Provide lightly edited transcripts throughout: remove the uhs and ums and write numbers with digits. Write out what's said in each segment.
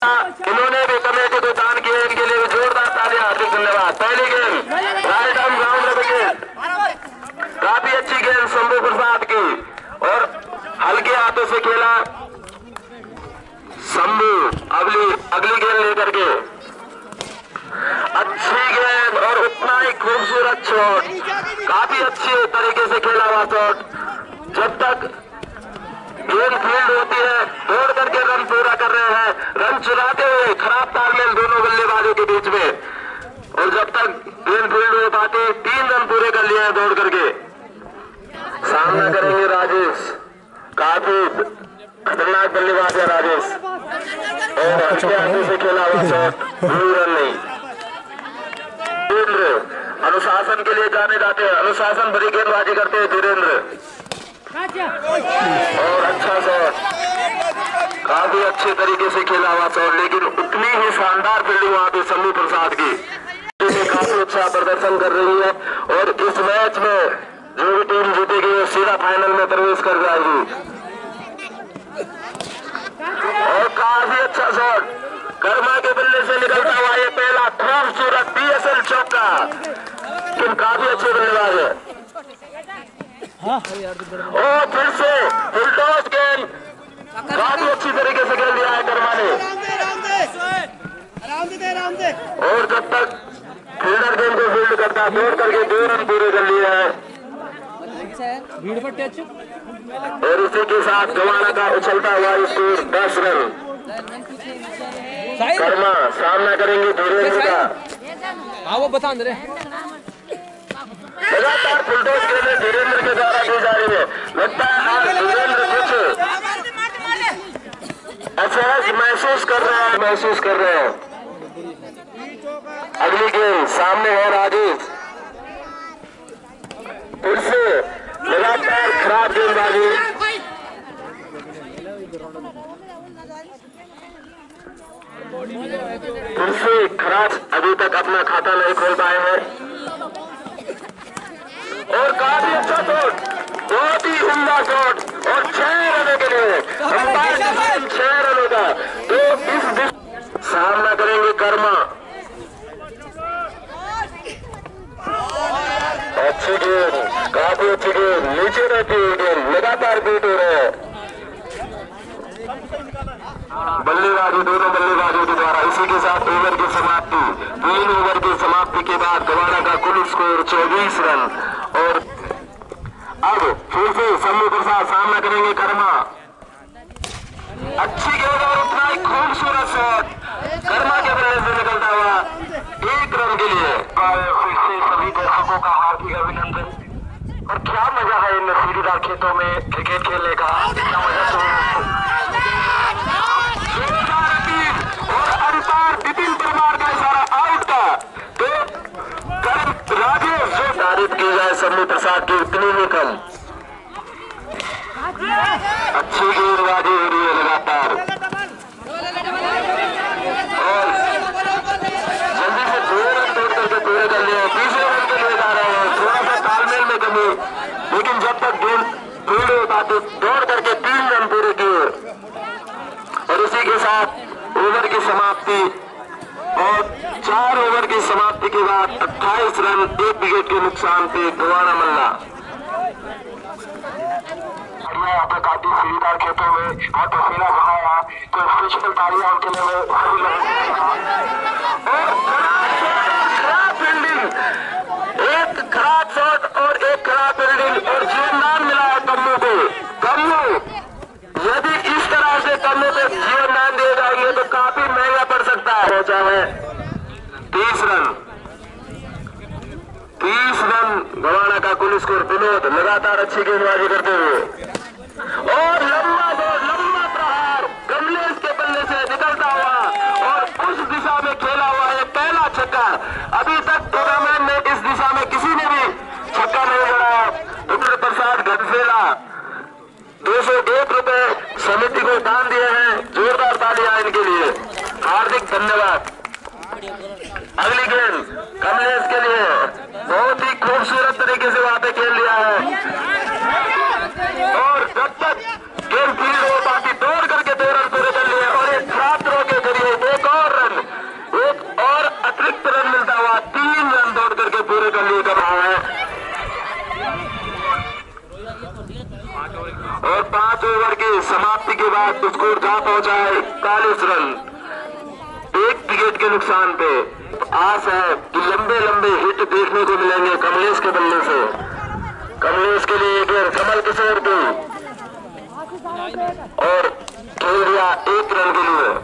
इन्होंने भी कमेटी को दान किए, इनके लिए भी जोरदार तालियां, हार्दिक धन्यवाद। पहली गेंद राइट आर्म ग्राउंड गेंद, काफी अच्छी गेंद शंभू प्रसाद की और हल्के हाथों से खेला शंभू। अगली गेंद लेकर के अच्छी गेंद और उतना ही खूबसूरत शॉट, काफी अच्छे तरीके से खेला हुआ शॉट। जब तक गेंद फील्ड होती है दौड़ करके रन पूरा कर रहे हैं, रन चुराते हुए खराब तालमेल दोनों बल्लेबाजों के बीच में, और जब तक गेंद फील्ड हो पाती 3 रन पूरे कर लिए हैं दौड़ करके। सामना करेंगे राजेश, काफी खतरनाक बल्लेबाज है राजेश और अच्छे हाथों से खेला हुआ शॉट, 2 रन नहीं। अनुशासन के लिए जाने जाते हैं, अनुशासन भरी गेंदबाजी करते हैं धीरेन्द्र और अच्छा शॉट, काफी अच्छे तरीके से खेला हुआ शॉट, लेकिन उतनी ही शानदार फील्डिंग वहां पे शंभू प्रसाद की काफी अच्छा प्रदर्शन कर रही है और इस मैच में जो भी टीम जीतेगी वो सीधा फाइनल में प्रवेश कर जाएगी। और काफी अच्छा शॉट कर्मा के बल्ले से निकलता हुआ ये पहला खूबसूरत PSL चौका, लेकिन काफी अच्छे बल्लेबाज है। और फिर से फुल टॉस गेंद काफी अच्छी तरीके से खेल दिया है कर्मा ने, और जब तक फील्डर गेंद को फील्ड करता दौड़ करके 2 रन पूरे कर लिए हैं। और इसी के साथ गवाना का उछलता हुआ स्कोर 10 रन। कर्मा सामना करेंगे धीरेन्द्र का, हाँ वो बता रहे लगातार फुलटॉस गेंदें धीरेन्द्र के द्वारा दी जा रही है। लगता है आज धीरेन्द्र कुछ अच्छा महसूस कर रहे हैं। अगली गेंद सामने है राजेश, फिर से लगातार खराब गेंदबाजी, फिर से खराब, अभी तक अपना खाता नहीं खोल पाए हैं। और काफी अच्छा शॉट, बहुत ही उम्दा शॉट और 6 रनों के लिए अंपायर 6 रनों का। तो इस सामना करेंगे कर्मा, अच्छी गेंद, काफी अच्छी गेंद, नीचे रहती है गेंद, लगातार बीट हो रहे हैं बल्लेबाजी, दोनों बल्लेबाजों के द्वारा। इसी के साथ ओवर की समाप्ति, 3 ओवर की समाप्ति के बाद गवाना का कुल स्कोर 24 रन। और अब फिर से शंभू प्रसाद सामना करेंगे कर्मा, अच्छी गेंद और उतना ही खूबसूरत शॉट कर्मा के बल्ले से निकलता हुआ 1 रन के लिए। फिर से सभी दर्शकों का हार्दिक अभिनंदन। और क्या मजा है इन सीढ़ीदार खेतों में क्रिकेट खेलने का, इतना मजा और अंपायर विपिन परमार का इशारा आउट का। तो राजेश जो तारीफ की जाए शंभू प्रसाद की उतनी ही कम। अच्छी गेंदबाजी हो रही है लगातार और जल्दी से 2 रन तोड़ करके पूरे कर लिए, 20 रन के लिए जा रहे हैं। थोड़ा सा तालमेल में कमी, लेकिन जब तक गेंद फील्ड हो पाती दौड़ करके 3 रन पूरे किए। और इसी के साथ ओवर की समाप्ति और 4 ओवर की समाप्ति के बाद 28 रन 1 विकेट के नुकसान पे गवाना मल्ला। यहाँ पे काफी सीढ़ीदार खेतों में बहुत पसीना बहाया, तो स्पेशल तालियां उनके लिए खराब फील्डिंग, एक खराब शॉट और एक खराब फील्डिंग और जीवनदान मिला है कम्मू को। कम्मू यदि इस तरह से कम्मू पे जीवनदान दिए जाएंगे तो काफी महंगा पड़ सकता है। पहुंचा है 30 रन, 30 रन गवाना का कुल स्कोर। विनोद लगातार अच्छी गेंदबाजी करते हुए और लंबा दौड़, लंबा प्रहार कमलेश के बल्ले से निकलता हुआ और उस दिशा में खेला हुआ है पहला छक्का। अभी तक टूर्नामेंट में इस दिशा में किसी ने भी छक्का नहीं लगाया। रुद्र प्रसाद घनसेला 201 रुपए समिति को दान दिए हैं, जोरदार तालियां इनके लिए, हार्दिक धन्यवाद। अगली गेंद कमलेश के लिए, बहुत ही खूबसूरत तरीके से वहां पे खेल लिया है और जब तक गेंद फील्ड हो पाती दौड़ करके 2 रन पूरे कर लिए और एक खराब थ्रो के जरिए बाद स्कोर जा पहुंचा है 41 रन, 1 विकेट के नुकसान पे। आस है कि लंबे लंबे हिट देखने को मिलेंगे कमलेश के बल्ले से। कमलेश के लिए गेंद कमल किशोर की और खेल दिया 1 रन के लिए।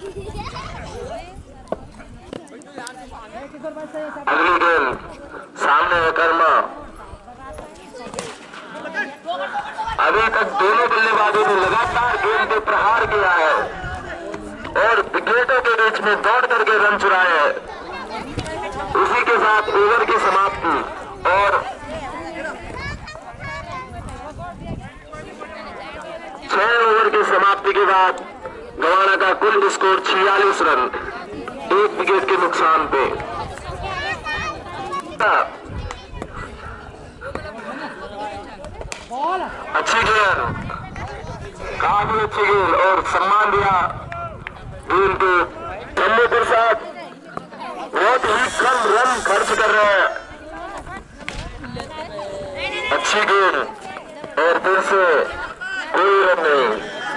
अगली गेंद सामने है कर्मा। अभी तक दोनों बल्लेबाजों ने लगातार गेंद पे प्रहार किया है और विकेटों के बीच में दौड़ करके रन चुराए हैं। उसी के साथ ओवर की समाप्ति और 6 ओवर की समाप्ति के बाद गवाना का कुल स्कोर 46 रन, 1 विकेट के नुकसान पे। अच्छी गेंद, काफी अच्छी गेंद और सम्मान दिया गेंद पे। जम्मू प्रसाद बहुत ही कम रन खर्च कर रहे हैं। अच्छी गेंद और फिर से कोई रन नहीं।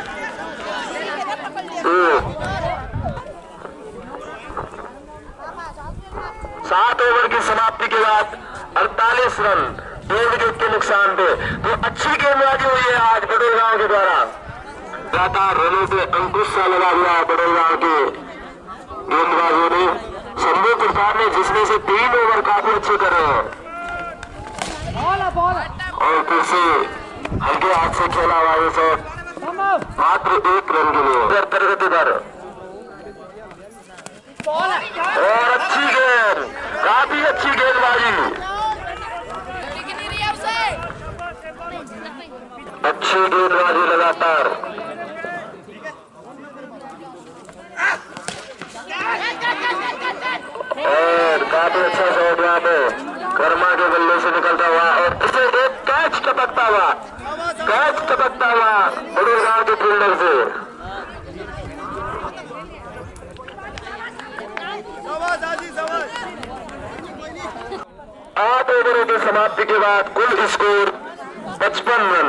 7 ओवर की समाप्ति के बाद 48 रन, 2 विकेट के नुकसान पे। तो अच्छी गेंदबाजी हुई है आज बड़ोल गांव के द्वारा। लगातार रनों पे अंकुश सा लगा हुआ है बड़ोल गांव के गेंदबाजों ने। शंभू प्रसाद ने जिसमें से 3 ओवर काफी अच्छे करे हैं और फिर से हल्के हाथ से खेला हुआ ये शॉट मात्र 1 रन के लिए। प्रगति पर और अच्छी गेंद, काफी अच्छी गेंदबाजी, अच्छी गेंदबाजी लगातार। और काफी अच्छा शॉट यहाँ पे कर्मा के बल्ले से निकलता हुआ और इसे एक कैच टपकता हुआ बड़ोल गांव के फील्डर से। 8 ओवरों की समाप्ति के बाद कुल स्कोर 55 रन।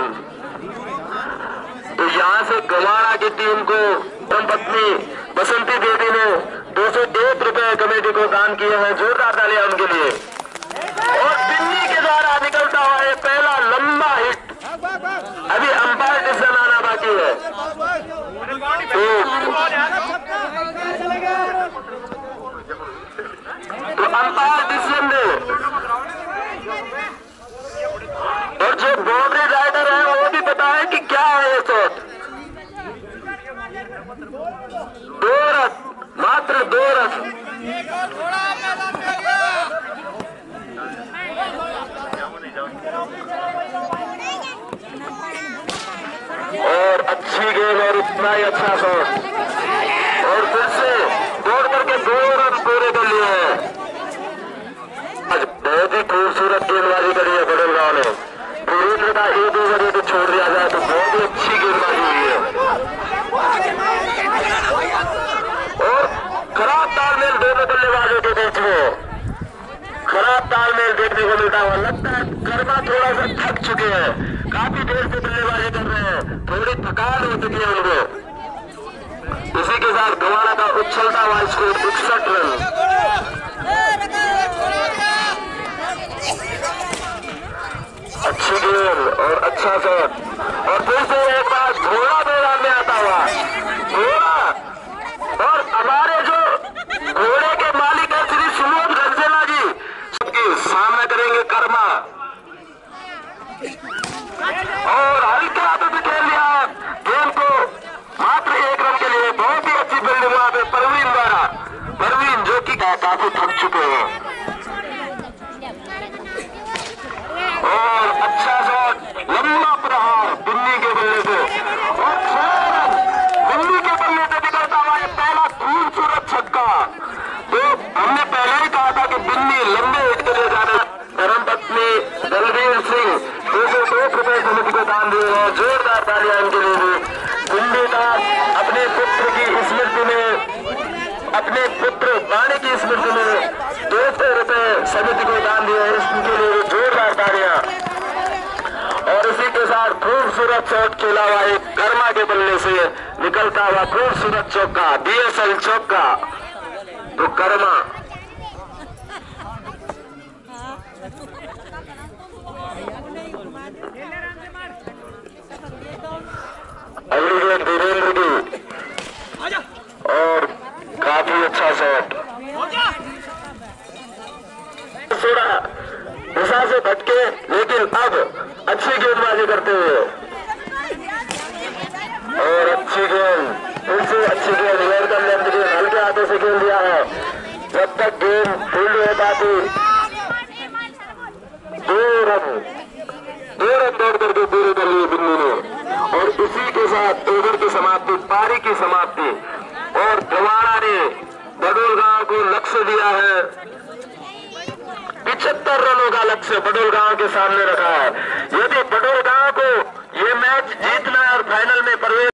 तो यहां से गवाना की टीम को धर्मपत्नी बसंती देवी ने 201 रुपए कमेटी को दान किए हैं। जोरदार तालियां उनके लिए। और बिन्नी के द्वारा निकलता हुआ है पहला लंबा हिट। अभी अंपायर डिसीजन आना बाकी है। तो अंपायर डिसीजन दे और जो बाउंड्री राइडर है वो भी बताए कि क्या है ये शॉट। 2 रन, मात्र 2 रन। और अच्छी गेंद और इतना ही अच्छा शॉट और फिर से दौड़ करके 2 रन पूरे कर लिए हैं। आज बहुत ही खूबसूरत गेंदबाजी करी है बड़ोल गांव ने। पूरी का 1 ओवर यदि छोड़ दिया जाए तो बहुत ही अच्छी गेंदबाजी हुई है और खराब तालमेल दोनों बल्लेबाजों के बीच में, खराब तालमेल देखने को मिलता हुआ। लगता है कर्मा थोड़ा सा थक चुके हैं, काफी देर से बल्लेबाजी कर रहे हैं, थोड़ी थकान हो चुकी है उनको। इसी के साथ गवाना का उछलता हुआ स्कोर 61 रन। अच्छी गेंद और अच्छा शॉट और फिर से एक बार घोड़ा मैदान में आता हुआ। घोड़ा और हमारे जो घोड़े के मालिक है श्री सुमोद घनसेला जी सबके सामना करेंगे कर्मा और हल्के हाथों से खेल लिया गेंद को मात्र 1 रन के लिए। बहुत ही अच्छी फील्डिंग वहां पे परवीन द्वारा, परवीन जो कि काफी थक चुके हैं। और अच्छा शॉट, लंबा प्रहार बिन्नी के बल्ले से और 6 रन बिन्नी के बल्ले से निकलता हुआ है पहला खूबसूरत छक्का। तो हमने पहले ही कहा था कि बिन्नी लंबे हिट के लिए जाने। धर्मपत्नी दलवीर सिंह 201 रुपए समिति को दान दिए हैं। जोरदार तालियां इनके लिए भी। बिन्नी का अपने पुत्र की स्मृति में, अपने पुत्र वाणी की स्मृति में 200 रुपए समिति को दान दिए हैं। इसके लिए जोरदार तालियां। और इसी के साथ खूबसूरत शॉट खेला हुआ एक कर्मा के बल्ले से निकलता हुआ खूबसूरत चौका, बीएसएल चौका। तो कर्मा अगली गेंद वीरेंद्र की और काफी अच्छा शॉट, थोड़ा दिशा से भटके लेकिन अब अच्छी गेंदबाजी करते हुए और अच्छी गेंद, फिर से अच्छी गेंद, वेलकम लेंथ गेंद हल्के हाथों से खेल दिया है। जब तक गेंद फील्ड हो पाती 2 रन दौड़ करके पूरे कर लिए बिन्नी ने और इसी के साथ ओवर की समाप्ति, पारी की समाप्ति। और गवाड़ा ने बडोल गांव को लक्ष्य दिया है, 75 रनों का लक्ष्य बडोल गांव के सामने रखा है। यदि बडोल गांव को ये मैच